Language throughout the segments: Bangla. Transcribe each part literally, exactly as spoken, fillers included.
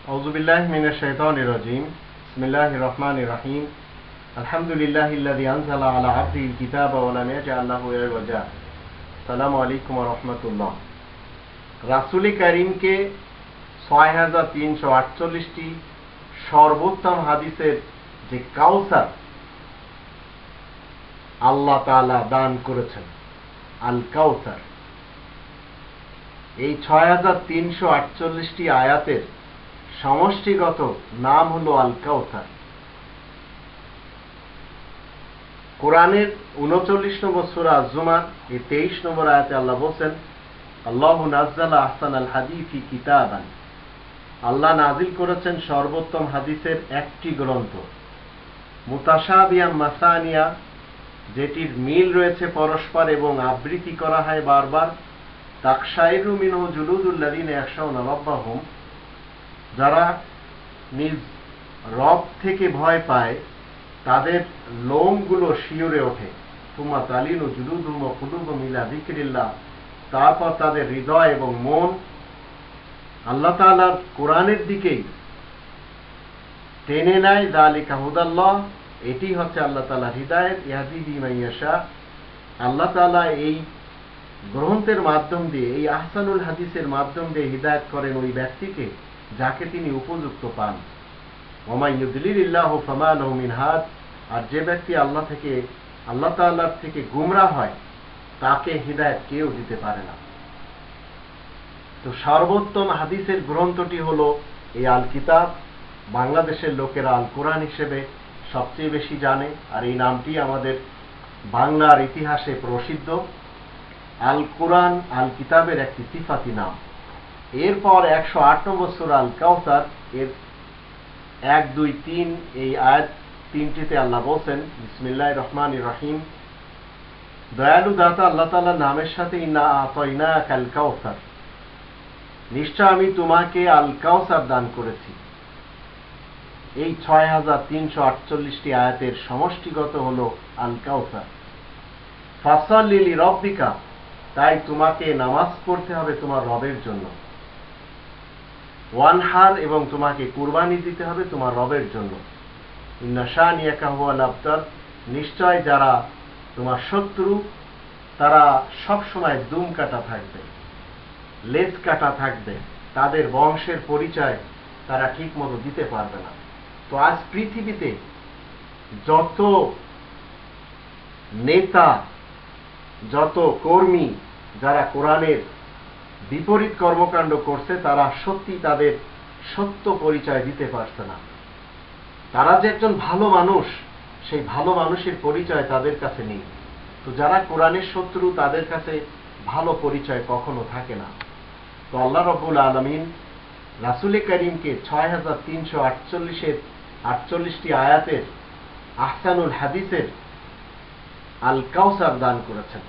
আউযু বিল্লাহি মিনাশ শাইতানির রাজীম। বিসমিল্লাহির রহমানির রহিম। আলহামদুলিল্লাহিল্লাযী আনজালা আলা আবদিহিল কিতাবা ওয়া লাম ইয়াজআল লাহু ইওয়াজা। আসসালামু আলাইকুম ওয়া রাহমাতুল্লাহ। রাসূল কারীমকে ছয় হাজার তিনশো আটচল্লিশটি সর্বোত্তম হাদিসের যে কাউসার আল্লাহ তাআলা দান করেছেন, আল কাউসার, এই ছয় হাজার তিনশো আটচল্লিশটি আয়াতের সমষ্টিগত নাম হলো আল কাউসার। কোরআনের উনচল্লিশ নম্বর সূরা আজ-জুমার এই তেইশ নম্বর আয়াতে আল্লাহ বলেন, আল্লাহু নাজ্জালা আহসানাল হাদিসি কিতাবান, আল্লাহ নাজিল করেছেন সর্বোত্তম হাদিসের একটি গ্রন্থ, মুতাশাবিহাম মাসানিয়া, যেটির মিল রয়েছে পরস্পর এবং আবৃত্তি করা হয় বারবার, তাকশাইরু মিনহু জুলুদুল্লাযীনা ইয়াখশাউনা রাব্বাহুম, যারা নিজ রব থেকে ভয় পায় তাদের লোমগুলো শিউরে ওঠে। তুমা তালিনু জুলুদুহুম ওয়া কুলুবুহুম ইলা যিকরিল্লাহ, তারপর তাদের হৃদয় এবং মন আল্লাহ তাআলার কোরআনের দিকেই টেনে নেয়। যালিকা হুদাল্লাহ, এটি হচ্ছে আল্লাহ তাআলার হিদায়াত। ইয়াহদি বিহি মান ইয়াশা, আল্লাহ তাআলা এই গ্রন্থের মাধ্যম দিয়ে, এই আহসানুল হাদিসের মাধ্যম দিয়ে হিদায়াত করেন ওই ব্যক্তিকে যাকে তিনি উপযুক্ত পান। ওয়া মান ইউদ্লিলিল্লাহু ফামা লাহু মিন হাদ, আর যে ব্যক্তি আল্লাহ থেকে আল্লাহ তাআলার থেকে গুমরাহ হয় তাকে হিদায়াত কেউ দিতে পারে না। তো সর্বোত্তম হাদিসের গ্রন্থটি হলো এই আল কিতাব। বাংলাদেশের লোকেরা আল কোরআন হিসেবে সবচেয়ে বেশি জানে, আর এই নামটি আমাদের বাংলার ইতিহাসে প্রসিদ্ধ। আল কোরআন আল কিতাবের একটি সিফাতি নাম। এরপর একশো আট নম্বর সূরা আল কাউসার এর এক দুই তিন এই আয়াত তিনটিতে আল্লাহ বলছেন, বিসমিল্লাহির রহমানির রহিম, দয়ালু দাতা আল্লাহ তাআলার নামের সাথে, ইন্না আতাইনাকাল কাউসার, নিশ্চয় আমি তোমাকে আল কাউসার দান করেছি। এই ছয় হাজার তিনশো আটচল্লিশটি আয়াতের সমষ্টিগত হলো আল কাউসার। ফাসাল্লি লিরাব্বিকা, তাই তোমাকে নামাজ পড়তে হবে তোমার রবের জন্য। ওয়ানহার, এবং তোমাকে কুরবানি দিতে হবে তোমার রবের জন্য। ইন্না শানিয়াকা হুয়াল আবতার, নিশ্চয় যারা তোমার শত্রু তারা সব সময় দুম কাটা থাকবে, লেজ কাটা থাকবে, তাদের বংশের পরিচয় তারা ঠিক মতো দিতে পারবে না। তো আজ পৃথিবীতে যত নেতা, যত কর্মী যারা কোরআনের বিপরীত কর্মকাণ্ড করছে, তারা সত্যি তাদের সত্য পরিচয় দিতে পারছে না। তারা যে একজন ভালো মানুষ, সেই ভালো মানুষের পরিচয় তাদের কাছে নেই। তো যারা কোরআনের শত্রু তাদের কাছে ভালো পরিচয় কখনো থাকে না। তো আল্লাহ রাব্বুল আলামিন রাসূল কারীমকে ছয় হাজার তিনশো আটচল্লিশের আটচল্লিশটি আয়াতের আহসানুল হাদিসের আল কাউসার দান করেছেন।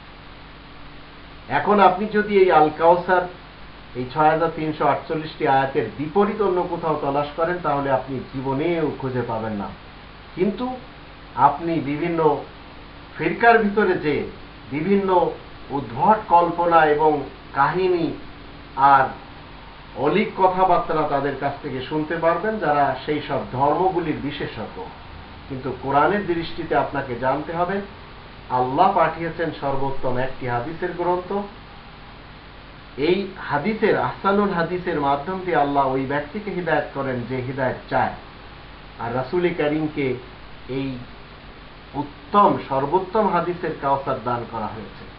এখন আপনি যদি এই আল কাউসার, এই ছয় হাজার তিনশো আটচল্লিশটি আয়াতের বিপরীত অন্য কোথাও তলাশ করেন তাহলে আপনি জীবনেও খুঁজে পাবেন না। কিন্তু আপনি বিভিন্ন ফিরকার ভিতরে যে বিভিন্ন উদ্ভট কল্পনা এবং কাহিনী আর অলিক কথাবার্তা তাদের কাছ থেকে শুনতে পারবেন, যারা সেই সব ধর্মগুলির বিশেষজ্ঞ। কিন্তু কোরআনের দৃষ্টিতে আপনাকে জানতে হবে আল্লাহ পাঠিয়েছেন সর্বোত্তম একটি হাদিসের গ্রন্থ। এই হাদিসের, আহসানুল হাদিসের মাধ্যম দিয়ে আল্লাহ ওই ব্যক্তিকে হিদায়াত করেন যে হিদায়াত চায়। আর রাসূল কারীমকে এই উত্তম সর্বোত্তম হাদিসের কাউসার দান করা হয়েছে।